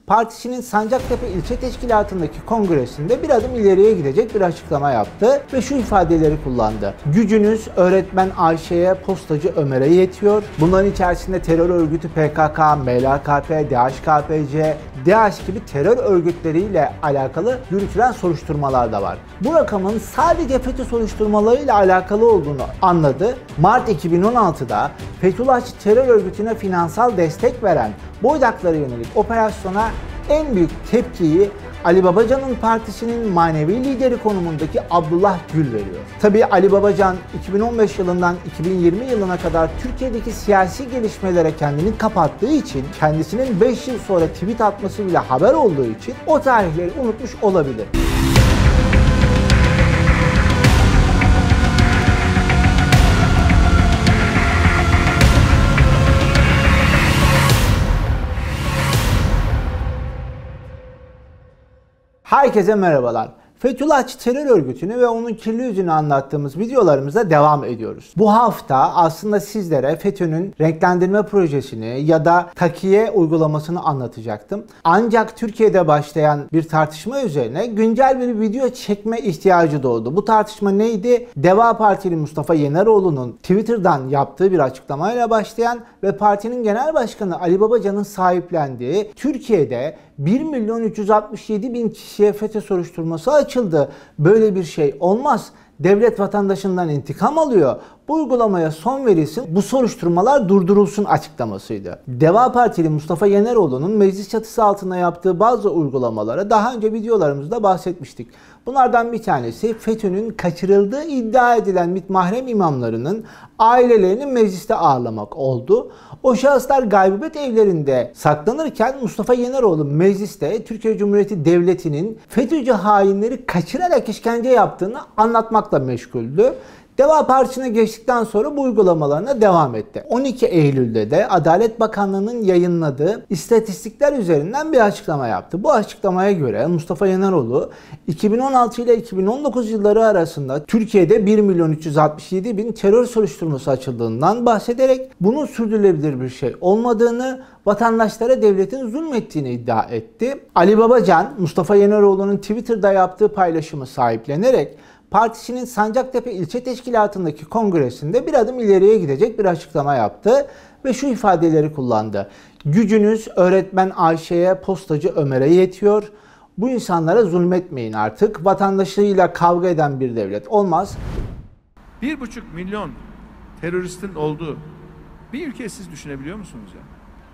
partisinin Sancaktepe İlçe Teşkilatı'ndaki kongresinde bir adım ileriye gidecek bir açıklama yaptı ve şu ifadeleri kullandı. Gücünüz öğretmen Ayşe'ye, postacı Ömer'e yetiyor. Bunların içerisinde terör örgütü PKK, MLKP, DHKPC, DAEŞ gibi terör örgütleriyle alakalı yürütülen soruşturmalar da var. Bu rakamın sadece FETÖ soruşturmalarıyla alakalı olduğunu anladı. Mart 2016'da Fethullahçı terör örgütüne finansal destek veren Boydaklara yönelik operasyona en büyük tepkiyi Ali Babacan'ın partisinin manevi lideri konumundaki Abdullah Gül veriyor. Tabii Ali Babacan 2015 yılından 2020 yılına kadar Türkiye'deki siyasi gelişmelere kendini kapattığı için, kendisinin 5 yıl sonra tweet atması bile haber olduğu için o tarihleri unutmuş olabilir. Herkese merhabalar. Fethullahçı terör örgütünü ve onun kirli yüzünü anlattığımız videolarımıza devam ediyoruz. Bu hafta aslında sizlere FETÖ'nün renklendirme projesini ya da takiye uygulamasını anlatacaktım. Ancak Türkiye'de başlayan bir tartışma üzerine güncel bir video çekme ihtiyacı doğdu. Bu tartışma neydi? Deva Partili Mustafa Yeneroğlu'nun Twitter'dan yaptığı bir açıklamayla başlayan ve partinin genel başkanı Ali Babacan'ın sahiplendiği Türkiye'de 1.367.000 kişiye FETÖ soruşturması açıldı. Böyle bir şey olmaz. Devlet vatandaşından intikam alıyor. Bu uygulamaya son verilsin, bu soruşturmalar durdurulsun açıklamasıydı. Deva Partili Mustafa Yeneroğlu'nun meclis çatısı altında yaptığı bazı uygulamalara daha önce videolarımızda bahsetmiştik. Bunlardan bir tanesi FETÖ'nün kaçırıldığı iddia edilen mahrem imamlarının ailelerini mecliste ağırlamak oldu. O şahıslar gaybet evlerinde saklanırken Mustafa Yeneroğlu mecliste Türkiye Cumhuriyeti Devleti'nin FETÖ'cü hainleri kaçırarak işkence yaptığını anlatmakla meşguldü. Deva Partisi'ne geçtikten sonra bu uygulamalarına devam etti. 12 Eylül'de de Adalet Bakanlığı'nın yayınladığı istatistikler üzerinden bir açıklama yaptı. Bu açıklamaya göre Mustafa Yeneroğlu 2016 ile 2019 yılları arasında Türkiye'de 1.367.000 terör soruşturması açıldığından bahsederek bunun sürdürülebilir bir şey olmadığını, vatandaşlara devletin zulmettiğini iddia etti. Ali Babacan, Mustafa Yeneroğlu'nun Twitter'da yaptığı paylaşımı sahiplenerek partisinin Sancaktepe İlçe Teşkilatı'ndaki kongresinde bir adım ileriye gidecek bir açıklama yaptı ve şu ifadeleri kullandı. Gücünüz öğretmen Ayşe'ye, postacı Ömer'e yetiyor. Bu insanlara zulmetmeyin artık. Vatandaşıyla kavga eden bir devlet olmaz. 1,5 milyon teröristin olduğu bir ülkeyi siz düşünebiliyor musunuz ya?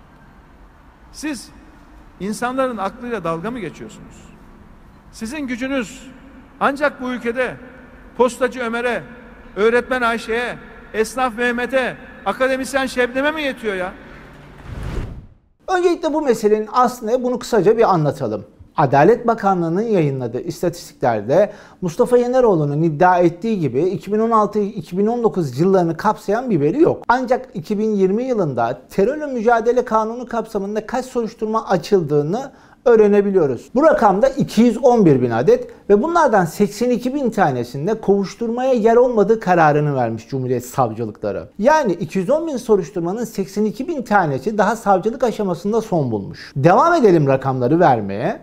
Siz insanların aklıyla dalga mı geçiyorsunuz? Sizin gücünüz ancak bu ülkede postacı Ömer'e, öğretmen Ayşe'ye, esnaf Mehmet'e, akademisyen Şebnem'e mi yetiyor ya? Öncelikle bu meselenin aslında bunu kısaca bir anlatalım. Adalet Bakanlığı'nın yayınladığı istatistiklerde Mustafa Yeneroğlu'nun iddia ettiği gibi 2016-2019 yıllarını kapsayan bir veri yok. Ancak 2020 yılında terörle mücadele kanunu kapsamında kaç soruşturma açıldığını öğrenebiliyoruz. Bu rakamda 211.000 adet ve bunlardan 82.000 tanesinde kovuşturmaya yer olmadığı kararını vermiş Cumhuriyet Savcılıkları. Yani 210.000 soruşturmanın 82.000 tanesi daha savcılık aşamasında son bulmuş. Devam edelim rakamları vermeye.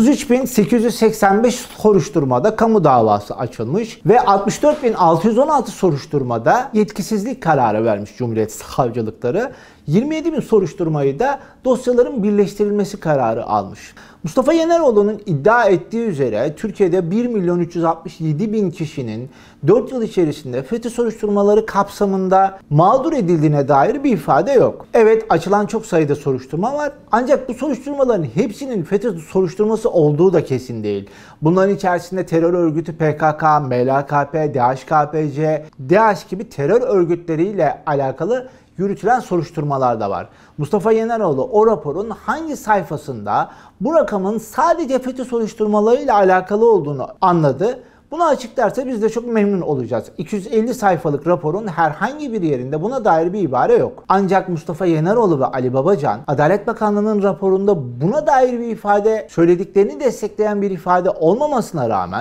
33.885 soruşturmada kamu davası açılmış ve 64.616 soruşturmada yetkisizlik kararı vermiş Cumhuriyet Savcılıkları. 27.000 soruşturmayı da dosyaların birleştirilmesi kararı almış. Mustafa Yeneroğlu'nun iddia ettiği üzere Türkiye'de 1.367.000 kişinin 4 yıl içerisinde FETÖ soruşturmaları kapsamında mağdur edildiğine dair bir ifade yok. Evet, açılan çok sayıda soruşturma var ancak bu soruşturmaların hepsinin FETÖ soruşturması olduğu da kesin değil. Bunların içerisinde terör örgütü PKK, MLKP, DHKPC, DAEŞ gibi terör örgütleriyle alakalı yürütülen soruşturmalar da var. Mustafa Yeneroğlu o raporun hangi sayfasında bu rakamın sadece FETÖ soruşturmalarıyla alakalı olduğunu anladı. Bunu açıklarsa biz de çok memnun olacağız. 250 sayfalık raporun herhangi bir yerinde buna dair bir ibare yok. Ancak Mustafa Yeneroğlu ve Ali Babacan, Adalet Bakanlığı'nın raporunda buna dair bir ifade, söylediklerini destekleyen bir ifade olmamasına rağmen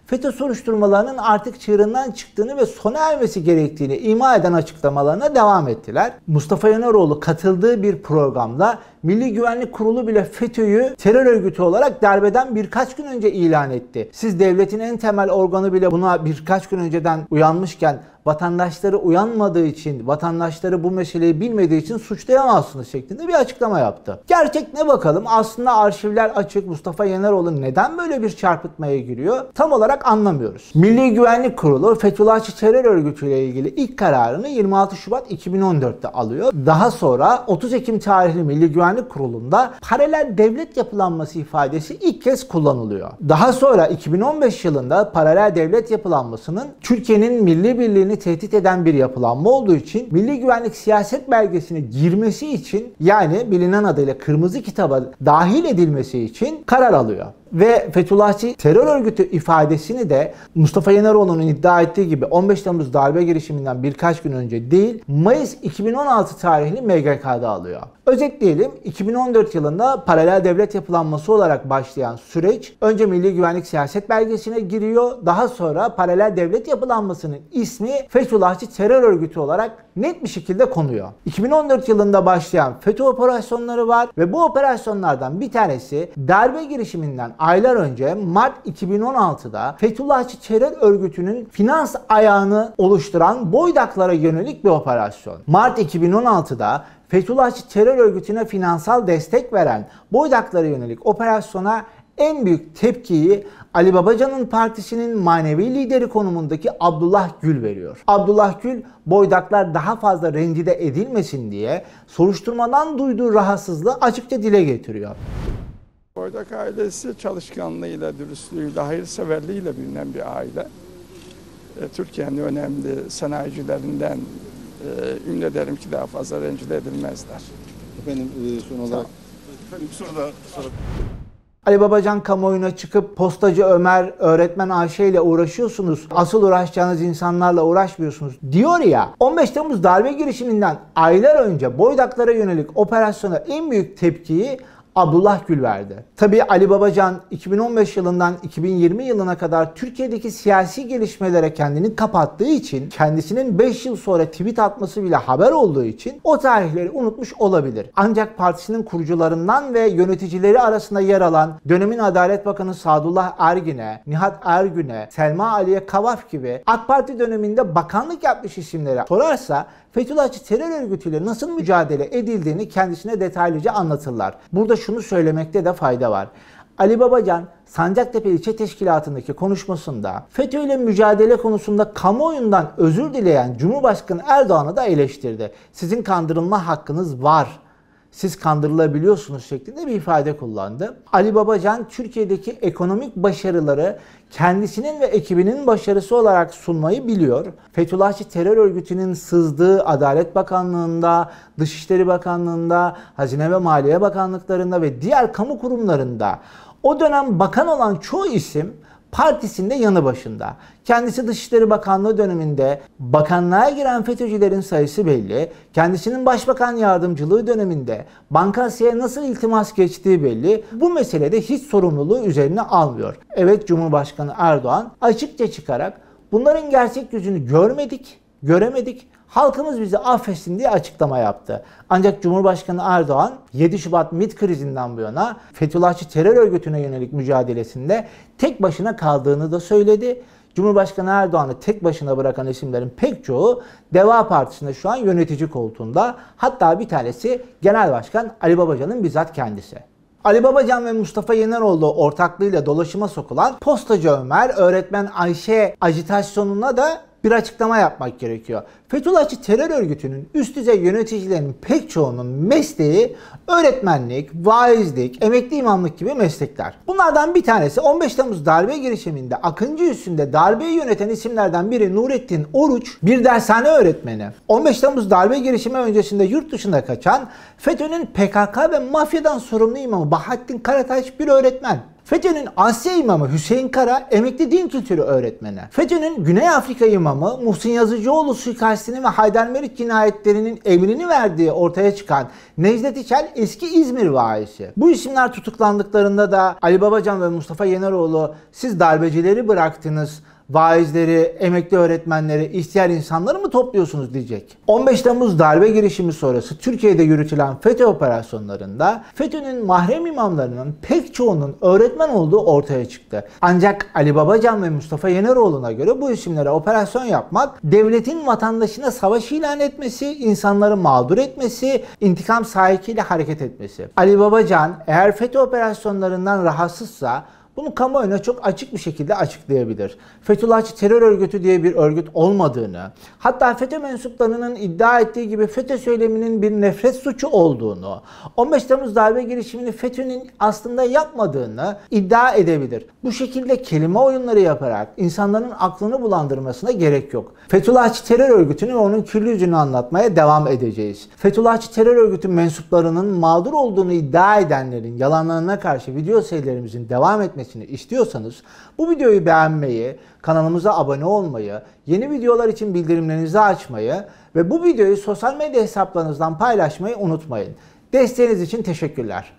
FETÖ soruşturmalarının artık çığırından çıktığını ve sona ermesi gerektiğini ima eden açıklamalarına devam ettiler. Mustafa Yeneroğlu katıldığı bir programda Milli Güvenlik Kurulu bile FETÖ'yü terör örgütü olarak darbeden birkaç gün önce ilan etti. Siz devletin en temel organı bile buna birkaç gün önceden uyanmışken vatandaşları uyanmadığı için, vatandaşları bu meseleyi bilmediği için suçlayamazsınız şeklinde bir açıklama yaptı. Gerçek ne bakalım? Aslında arşivler açık. Mustafa Yeneroğlu neden böyle bir çarpıtmaya giriyor? Tam olarak anlamıyoruz. Milli Güvenlik Kurulu Fethullahçı terör örgütüyle ilgili ilk kararını 26 Şubat 2014'te alıyor. Daha sonra 30 Ekim tarihli Milli Güvenlik Kurulu'nda paralel devlet yapılanması ifadesi ilk kez kullanılıyor. Daha sonra 2015 yılında paralel devlet yapılanmasının Türkiye'nin milli birliğini tehdit eden bir yapılanma olduğu için Milli Güvenlik Siyaset Belgesi'ne girmesi için, yani bilinen adıyla Kırmızı Kitaba dahil edilmesi için karar alıyor. Ve Fethullahçı terör örgütü ifadesini de Mustafa Yeneroğlu'nun iddia ettiği gibi 15 Temmuz darbe girişiminden birkaç gün önce değil, Mayıs 2016 tarihli MGK'da alıyor. Özetleyelim, 2014 yılında paralel devlet yapılanması olarak başlayan süreç önce Milli Güvenlik Siyaset Belgesi'ne giriyor. Daha sonra paralel devlet yapılanmasının ismi Fethullahçı terör örgütü olarak net bir şekilde konuyor. 2014 yılında başlayan FETÖ operasyonları var ve bu operasyonlardan bir tanesi darbe girişiminden aylar önce Mart 2016'da Fethullahçı terör örgütünün finans ayağını oluşturan Boydaklara yönelik bir operasyon. Mart 2016'da Fethullahçı terör örgütüne finansal destek veren Boydaklara yönelik operasyona en büyük tepkiyi Ali Babacan'ın partisinin manevi lideri konumundaki Abdullah Gül veriyor. Abdullah Gül, Boydaklar daha fazla rencide edilmesin diye soruşturmadan duyduğu rahatsızlığı açıkça dile getiriyor. Boydak ailesi çalışkanlığıyla, dürüstlüğüyle, hayırseverliğiyle bilinen bir aile. Türkiye'nin önemli sanayicilerinden ümit ederim ki daha fazla rencide edilmezler. Efendim son olarak bir soru da sorabilirim. Ali Babacan kamuoyuna çıkıp postacı Ömer, öğretmen Ayşe ile uğraşıyorsunuz, asıl uğraşacağınız insanlarla uğraşmıyorsunuz diyor ya. 15 Temmuz darbe girişiminden aylar önce Boydaklara yönelik operasyona en büyük tepkiyi Abdullah Gül verdi. Tabii Ali Babacan 2015 yılından 2020 yılına kadar Türkiye'deki siyasi gelişmelere kendini kapattığı için, kendisinin 5 yıl sonra tweet atması bile haber olduğu için o tarihleri unutmuş olabilir. Ancak partisinin kurucularından ve yöneticileri arasında yer alan dönemin Adalet Bakanı Sadullah Ergin'e, Nihat Ergün'e, Selma Aliye Kavaf gibi AK Parti döneminde bakanlık yapmış isimlere sorarsa Fethullahçı terör örgütüyle nasıl mücadele edildiğini kendisine detaylıca anlatırlar. Burada şunu söylemekte de fayda var. Ali Babacan, Sancaktepe İlçe Teşkilatı'ndaki konuşmasında FETÖ ile mücadele konusunda kamuoyundan özür dileyen Cumhurbaşkanı Erdoğan'ı da eleştirdi. Sizin kandırılma hakkınız var, siz kandırılabiliyorsunuz şeklinde bir ifade kullandı. Ali Babacan Türkiye'deki ekonomik başarıları kendisinin ve ekibinin başarısı olarak sunmayı biliyor. Fethullahçı terör örgütünün sızdığı Adalet Bakanlığı'nda, Dışişleri Bakanlığı'nda, Hazine ve Maliye Bakanlıklarında ve diğer kamu kurumlarında o dönem bakan olan çoğu isim partisinde yanı başında. Kendisi Dışişleri Bakanlığı döneminde bakanlığa giren FETÖ'cülerin sayısı belli. Kendisinin Başbakan Yardımcılığı döneminde Bankası'ya nasıl iltimas geçtiği belli. Bu meselede hiç sorumluluğu üzerine almıyor. Evet, Cumhurbaşkanı Erdoğan açıkça çıkarak bunların gerçek yüzünü göremedik. Halkımız bizi affetsin diye açıklama yaptı. Ancak Cumhurbaşkanı Erdoğan 7 Şubat MİT krizinden bu yana Fethullahçı terör örgütüne yönelik mücadelesinde tek başına kaldığını da söyledi. Cumhurbaşkanı Erdoğan'ı tek başına bırakan isimlerin pek çoğu Deva Partisi'nde şu an yönetici koltuğunda. Hatta bir tanesi Genel Başkan Ali Babacan'ın bizzat kendisi. Ali Babacan ve Mustafa Yeneroğlu ortaklığıyla dolaşıma sokulan postacı Ömer, öğretmen Ayşe ajitasyonuna da bir açıklama yapmak gerekiyor. Fethullahçı terör örgütünün üst düzey yöneticilerinin pek çoğunun mesleği öğretmenlik, vaizlik, emekli imamlık gibi meslekler. Bunlardan bir tanesi 15 Temmuz darbe girişiminde Akıncı üssünde darbeyi yöneten isimlerden biri Nurettin Oruç, bir dershane öğretmeni. 15 Temmuz darbe girişimi öncesinde yurt dışına kaçan FETÖ'nün PKK ve mafyadan sorumlu imamı Bahattin Karataş bir öğretmen. FETÖ'nün Asya imamı Hüseyin Kara emekli din kültürü öğretmeni. FETÖ'nün Güney Afrika imamı Muhsin Yazıcıoğlu suikastinin ve Haydarmeriç cinayetlerinin emrini verdiği ortaya çıkan Necdet İçel eski İzmir vaisi. Bu isimler tutuklandıklarında da Ali Babacan ve Mustafa Yeneroğlu siz darbecileri bıraktınız, vaizleri, emekli öğretmenleri, ihtiyar insanları mı topluyorsunuz diyecek. 15 Temmuz darbe girişimi sonrası Türkiye'de yürütülen FETÖ operasyonlarında FETÖ'nün mahrem imamlarının pek çoğunun öğretmen olduğu ortaya çıktı. Ancak Ali Babacan ve Mustafa Yeneroğlu'na göre bu isimlere operasyon yapmak, devletin vatandaşına savaş ilan etmesi, insanları mağdur etmesi, intikam sahikiyle hareket etmesi. Ali Babacan eğer FETÖ operasyonlarından rahatsızsa bunu kamuoyuna çok açık bir şekilde açıklayabilir. Fethullahçı terör örgütü diye bir örgüt olmadığını, hatta FETÖ mensuplarının iddia ettiği gibi FETÖ söyleminin bir nefret suçu olduğunu, 15 Temmuz darbe girişimini FETÖ'nün aslında yapmadığını iddia edebilir. Bu şekilde kelime oyunları yaparak insanların aklını bulandırmasına gerek yok. Fethullahçı terör örgütünü ve onun kirli yüzünü anlatmaya devam edeceğiz. Fethullahçı terör örgütü mensuplarının mağdur olduğunu iddia edenlerin yalanlarına karşı video serilerimizin devam etmesi istiyorsanız bu videoyu beğenmeyi, kanalımıza abone olmayı, yeni videolar için bildirimlerinizi açmayı ve bu videoyu sosyal medya hesaplarınızdan paylaşmayı unutmayın. Desteğiniz için teşekkürler.